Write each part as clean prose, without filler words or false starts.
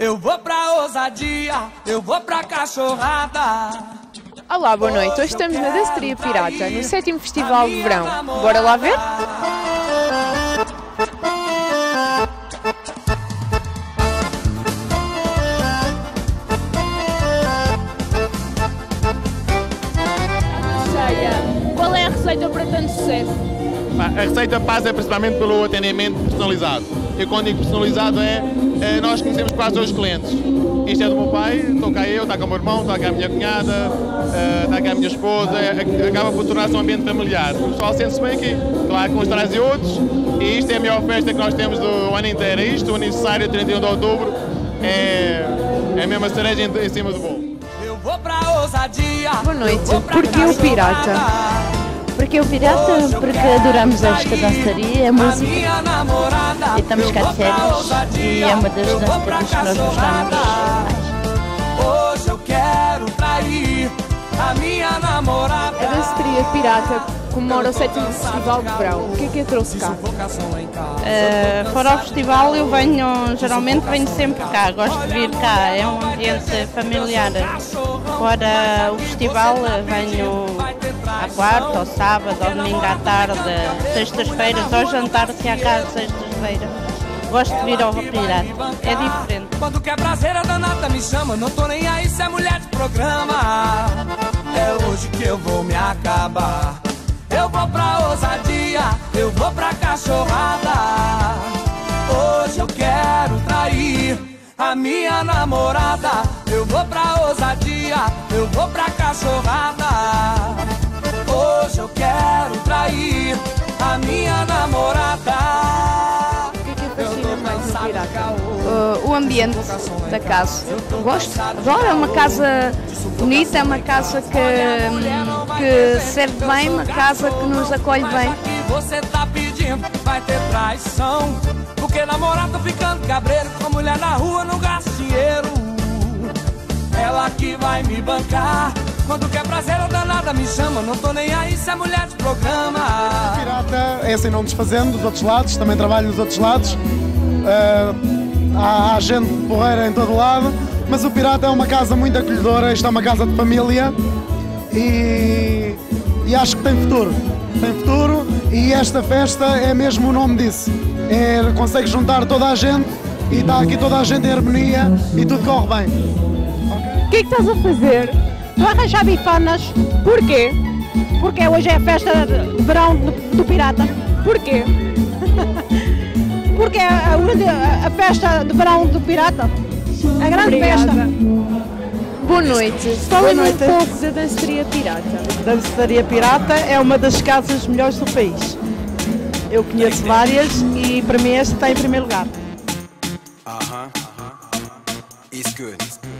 Eu vou pra ousadia, eu vou pra cachorrada. Olá, boa noite. Hoje estamos na Danceteria Pirata, no 7º Festival de Verão. Bora lá ver? Qual é a receita para tanto sucesso? A receita passa principalmente pelo atendimento personalizado. E quando digo personalizado nós conhecemos quase todos os clientes. Isto é do meu pai, estou cá eu, está cá o meu irmão, está cá a minha cunhada, está cá a minha esposa, acaba por tornar-se um ambiente familiar. O pessoal sente-se bem aqui, claro, com os traz e outros, e isto é a melhor festa que nós temos do ano inteiro. Isto, o aniversário, 31 de outubro, é mesmo a cereja em cima do bolo. Eu vou pra ousadia. Boa noite. Porquê o Pirata? Porque o Pirata, porque adoramos esta dançaria, a música, e estamos cá de férias, e é uma das dançarias que nós gostamos mais. Hoje eu quero trair a minha namorada. A Danceteria Pirata comemora o 7º Festival de Verão. O que é trouxe cá? Fora o festival eu geralmente venho sempre cá, gosto de vir cá, é um ambiente familiar. Fora o festival venho à quarta, ao sábado, ao domingo à tarde, sextas-feiras, ao jantar se há cá sextas-feiras. Gosto de vir ao Pirata, é diferente. Quando quer prazer a danada me chama, não tô nem aí se é mulher de programa. É hoje que eu vou me acabar. Eu vou pra ousadia, eu vou pra cachorrada. Hoje eu quero trair a minha namorada. Eu vou pra ousadia, eu vou pra cachorrada. Hoje eu quero trair a minha namorada. O que fascina mais no Pirata? O ambiente da casa. Gosto, adoro, é uma casa bonita, é uma casa que serve bem, uma casa que nos acolhe bem. Você tá pedindo, vai ter traição. Porque namorado ficando cabreiro, com a mulher na rua não gasta dinheiro. Ela que vai me bancar. Quando quer prazer ou danada me chama, não tô nem aí se é mulher de programa. O Pirata é assim, não desfazendo dos outros lados, também trabalho nos outros lados. Há gente porreira em todo lado, mas o Pirata é uma casa muito acolhedora, isto é uma casa de família e acho que tem futuro. Tem futuro e esta festa é mesmo o nome disso. Consegue juntar toda a gente e está aqui toda a gente em harmonia e tudo corre bem. O que é que estás a fazer? Estou a arranjar bifanas. Porquê? Porque hoje é a festa de verão do Pirata. Porquê? Porque é a festa de verão do Pirata. A grande Obrigada. festa. Boa noite. Fala-me um pouco da Danceteria Pirata. A Danceteria Pirata é uma das casas melhores do país. Eu conheço várias e para mim esta está em primeiro lugar. It's good.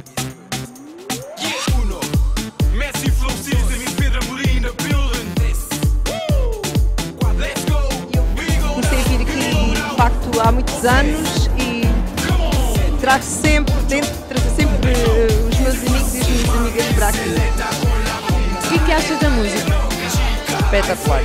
Comecei a vir aqui de facto há muitos anos e trago sempre, tento trazer sempre os meus amigos e as minhas amigas para aqui. O que achas da música? Espetacular.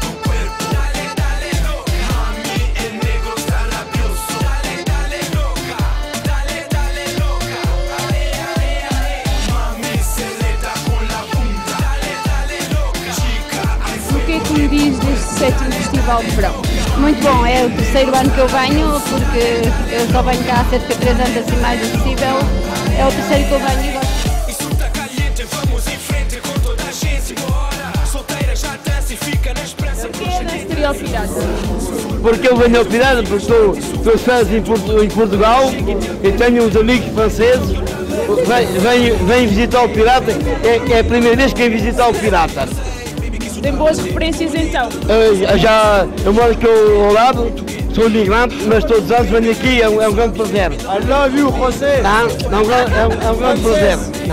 O que é que me diz deste 7º Festival de Verão? Muito bom, é o terceiro ano que eu venho, porque eu só venho cá há cerca de 3 anos assim mais acessível. É o terceiro que eu venho e gosto. Porquê a Danceteria ao Pirata? Porque eu venho ao Pirata, porque estou férias em Portugal e tenho uns amigos franceses, venho visitar o Pirata, é a primeira vez que venho visitar o Pirata. Tem boas referências então? Eu moro aqui ao lado, sou imigrante, mas todos os anos venho aqui, é um grande prazer. I love you, José! É um grande prazer.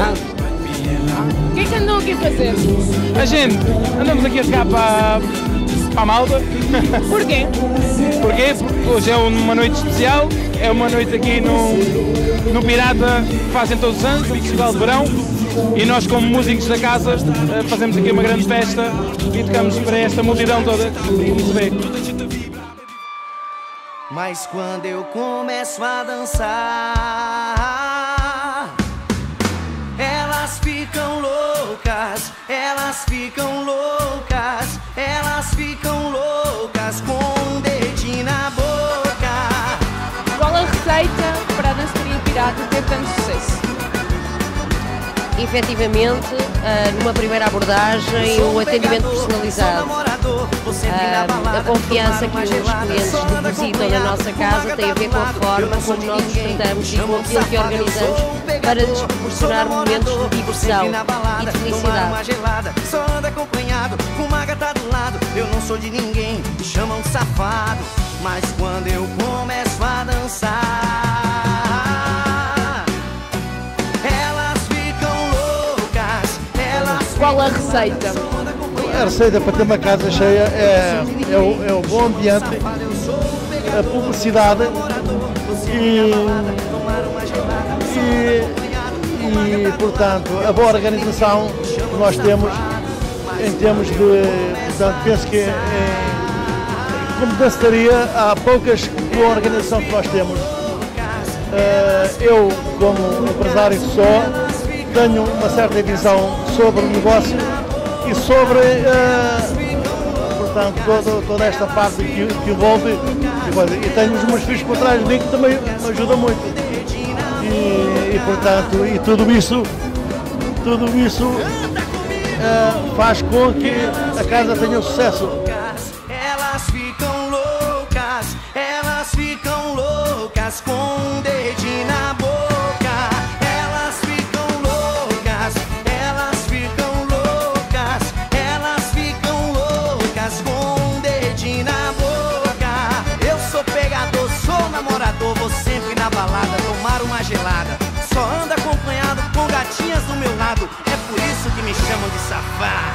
O que é que andam aqui a fazer? A gente, andamos aqui a ficar para a malta. Porquê? Porquê? Porque hoje é uma noite especial, é uma noite aqui no Pirata, que fazem todos os anos, no Festival de Verão. E nós, como músicos da casa, fazemos aqui uma grande festa e tocamos para esta multidão toda, como se vê. Mas quando eu começo a dançar, Elas ficam loucas com um dedinho na boca. Qual a receita para a dançaria pirata ter tanto sucesso? Efetivamente, numa primeira abordagem, o atendimento personalizado, a confiança que os clientes depositam na nossa casa tem a ver com a forma como nós os tratamos e com aquilo que organizamos para lhes proporcionar momentos de diversão e de felicidade. Só ando acompanhado, com uma gata do lado. Eu não sou de ninguém, me chamam de safado, mas quando eu começo a dançar, qual a receita? A receita para ter uma casa cheia é o bom ambiente, a publicidade e portanto, a boa organização que nós temos em termos de, portanto, penso que como dançaria há poucas boa organização que nós temos. Eu, como empresário que sou, tenho uma certa visão sobre o negócio e sobre, portanto, toda esta parte que envolve, e tenho os meus filhos por trás de mim que também me ajudam muito. E portanto, e tudo isso faz com que a casa tenha sucesso. Elas ficam loucas com um dedinho na boca. Vou sempre na balada tomar uma gelada. Só ando acompanhado com gatinhas do meu lado. É por isso que me chamam de safado.